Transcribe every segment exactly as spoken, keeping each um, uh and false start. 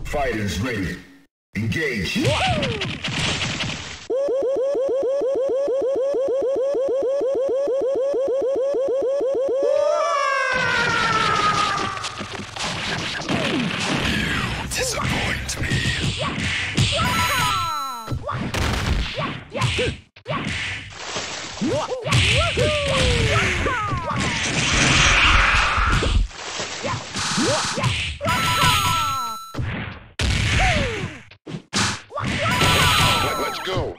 Fighters ready. Engage. Disappoint me. Let's go.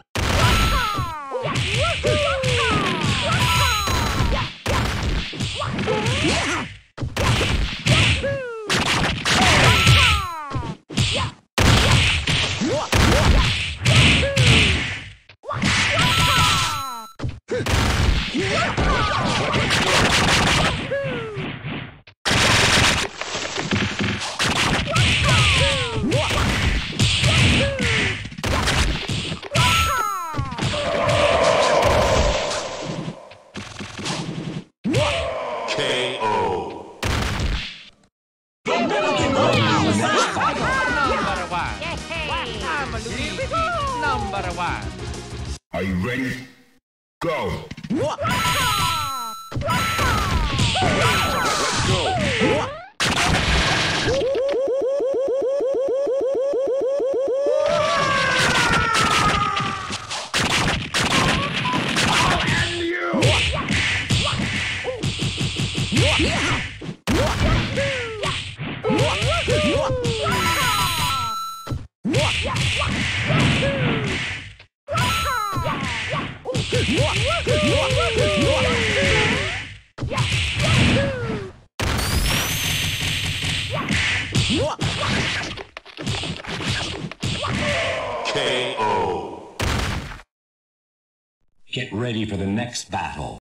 K O. Number one. Number one. Are you ready? Go. Let's go. K O. Get ready for the next battle.